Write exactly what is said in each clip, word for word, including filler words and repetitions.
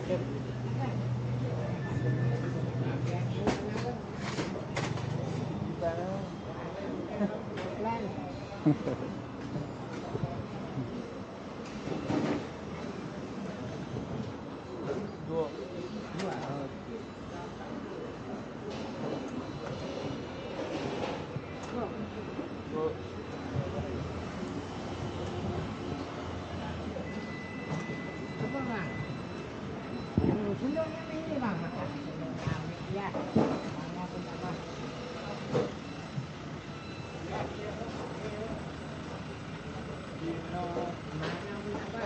Dua. Dua. Dua. Apa bang? Sendoknya ini bang, makan sendoknya ya. Mana pun apa? Mana pun apa?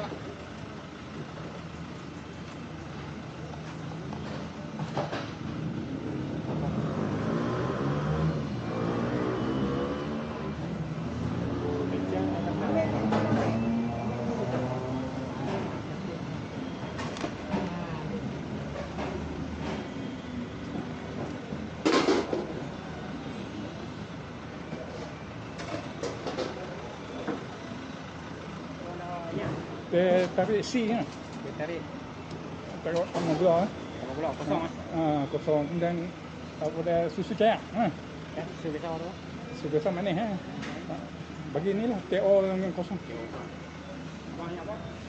Dia tarik C kan? Dia tarik. Taruh sama gula. Kalau pula kosong ah. Ah, kosong. Kemudian apa dia susu cair. Ha. Eh, susu biasa tu. Susu biasa manis ha. Bagi ni lah T O yang kosong. Banyak apa?